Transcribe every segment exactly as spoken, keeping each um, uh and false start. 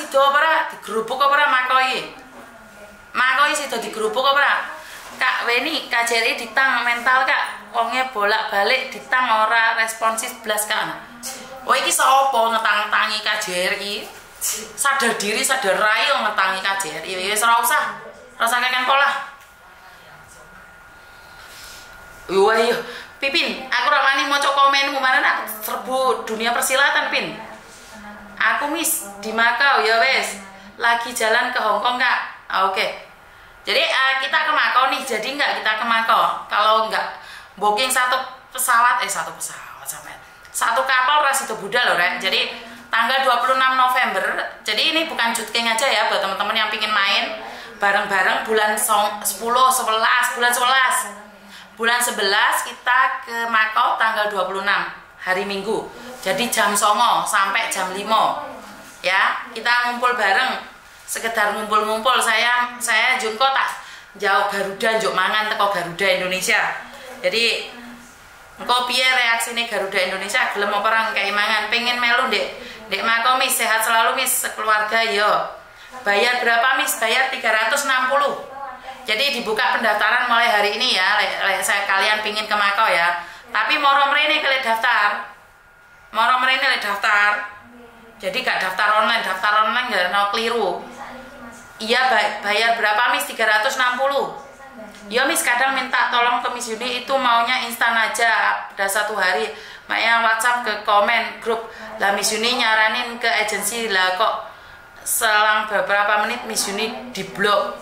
sida apa ora digerubuk apa ora makoi. Makoi sida digerubuk apa ora? Kak Weni K J R I ditang mental Kak. Wonge bolak-balik ditang ora responsif blas Kak. Oh iki sapa ngetang-tangi K J R I? Sadar diri, sadar rai ngetangi K J R I. Wis ora usah. Ora usah keken pola. Yo ayo, Pipin, aku ora wani maca komenmu kemarin aku serbu dunia persilatan, Pin. Aku Miss di Makau ya wes. Lagi jalan ke Hong Kong Kak. Ah, Oke. Okay. Jadi uh, kita ke Makau nih. Jadi enggak kita ke Makau. Kalau enggak booking satu pesawat eh satu pesawat sampai satu kapal ras itu budal loh Ren. Jadi tanggal dua puluh enam November. Jadi ini bukan cutking aja ya buat teman-teman yang pingin main bareng-bareng bulan sepuluh, sebelas, bulan sebelas. Bulan sebelas kita ke Makau tanggal dua puluh enam hari Minggu. Jadi jam songo sampai jam lima. Ya, kita ngumpul bareng. Sekedar ngumpul-ngumpul. Saya saya Junko tak jauh Garuda njuk mangan teko Garuda Indonesia. Jadi engko piye reaksine Garuda Indonesia gelem apa ora ngkei mangan? Pengen melu Ndek. Ndek Makau Miss, sehat selalu Miss, sekeluarga yo. Bayar berapa Miss? Bayar tiga ratus enam puluh. Jadi dibuka pendaftaran mulai hari ini ya. Le, le, saya kalian pingin ke Makau ya. Tapi moro mrene kalian daftar. Moro mrene le daftar. Jadi gak daftar online, daftar online gak no keliru. Iya bayar berapa Miss? tiga ratus enam puluh. Ya Miss kadang minta tolong ke Miss Yuni itu maunya instan aja. Udah satu hari makanya WhatsApp ke komen grup. Lah Miss Yuni nyaranin ke agensi lah kok selang beberapa menit Miss Yuni diblok.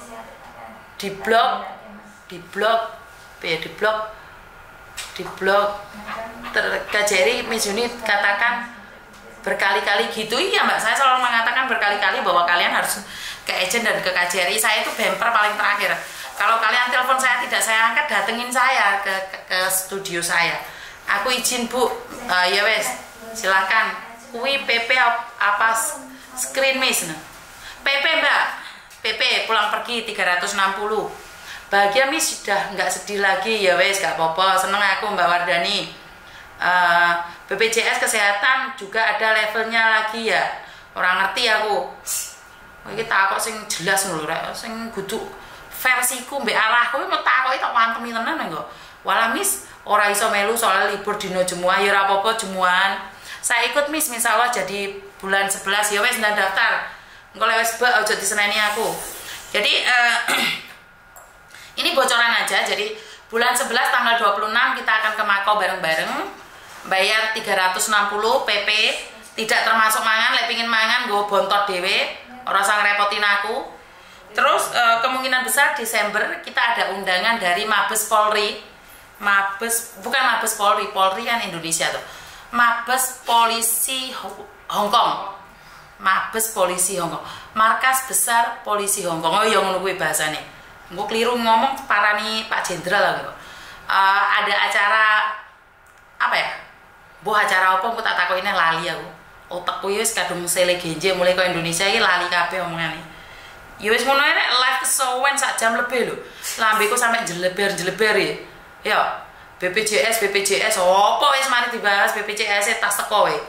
Diblok, diblok, ya diblok, diblok. K J R I Miss Yuni katakan berkali-kali gitu. Iya Mbak, saya selalu mengatakan berkali-kali bahwa kalian harus ke agent dan ke K J R I. Saya itu bemper paling terakhir. Kalau kalian telepon saya tidak saya angkat, datengin saya ke, ke, ke studio saya. Aku izin Bu, uh, ya wes, silakan. Kui P P apa screen Miss? P P Mbak, P P pulang pergi tiga ratus enam puluh. Bahagia Miss sudah nggak sedih lagi ya wes, gak apa-apa. Seneng aku Mbak Wardani. Uh, B P J S kesehatan juga ada levelnya lagi ya. Orang ngerti aku. Iki takok sing jelas lho rek, sing kudu versiku mbek arahku mau takoki tak wantemi tenan kok. Walah Miss, ora iso melu soal libur dino Jemuah ya ora apa-apa Jemuahan. Saya ikut Miss misalnya jadi bulan sebelas ya wes ndan daftar. Engko lewes bak aja diseneni aku. Jadi uh, ini bocoran aja. Jadi bulan sebelas tanggal dua puluh enam kita akan ke Makau bareng-bareng. Bayar tiga ratus enam puluh P P, tidak termasuk mangan, lek pingin mangan gue bontot dewe, ora usah ngerepotin aku. Terus e, kemungkinan besar Desember kita ada undangan dari Mabes Polri. Mabes bukan Mabes Polri, Polri kan Indonesia tuh. Mabes Polisi Hong Kong. Mabes Polisi Hong Kong. Markas Besar Polisi Hong Kong. Oh iya ngono kuwi bahasane. Engko keliru ngomong parani Pak Jenderal lah gitu. E, ada acara apa ya? Bu acara apa aku tak takokine lali aku. Otakku wis kadung sele genje mulai ke Indonesia iki lali kabeh omongane. Ya wis ngono nek live kesowen sak jam lebih lho. Lambeku sampe jeleber-jeleber ya. Ya, B P J S B P J S opo wis mari dibahas B P J S tas teko wae.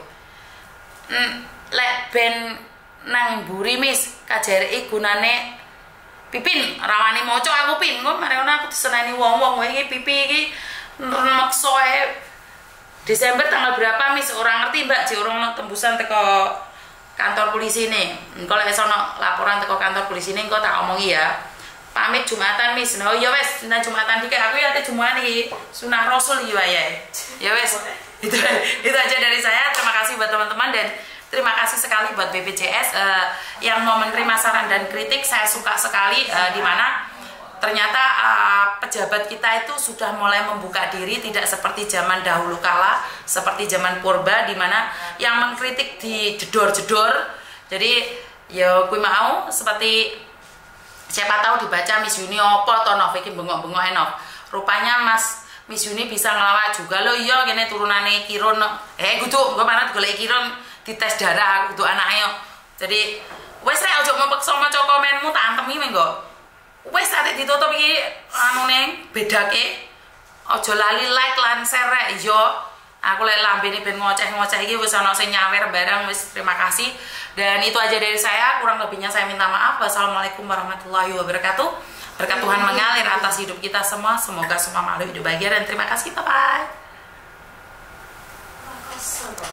Hmm, lek ben nang mburi Miss K J R I gunane Pipin rawani moco aku Pin. Kok mari ngono aku diseneni wong-wong wae iki pipi iki makso ae. Desember tanggal berapa Miss? Orang ngerti Mbak, jek orang tembusan teko kantor polisi nih. Engko lek sono laporan teko kantor polisi nih engko tak omongi ya. Pamit Jumatan Miss. Oh ya wes, dina Jumatan dikek aku ya ate Jumuhan iki. Sunah Rasul iki wae. Ya wes. Itu itu aja dari saya. Terima kasih buat teman-teman dan terima kasih sekali buat B P J S uh, yang mau menerima saran dan kritik. Saya suka sekali uh, di mana ternyata uh, pejabat kita itu sudah mulai membuka diri, tidak seperti zaman dahulu kala, seperti zaman purba di mana yang mengkritik di jedor-jedor. Jadi ya kui mau seperti siapa tahu dibaca Miss Yuni opo to nov iki bengok-bengok enov. Rupanya Mas Miss Yuni bisa ngelawak juga lo. Iya kene turunane Kiron. Eh kudu engko mana golek Kiron dites darah kudu anake yo. Jadi wes rek ojo mepeksa maca komenmu tak antemi mengko. Wes ate ditutup iki anune bedake. Aja lali like lan share yo. Aku lek lambene ben ngoceh-ngoceh iki wis ana sing nyawer barang wis. Terima kasih. Dan itu aja dari saya, kurang lebihnya saya minta maaf. Wassalamualaikum warahmatullahi wabarakatuh. Berkat Tuhan mengalir atas hidup kita semua. Semoga semua makhluk hidup bahagia dan terima kasih. Bye bye.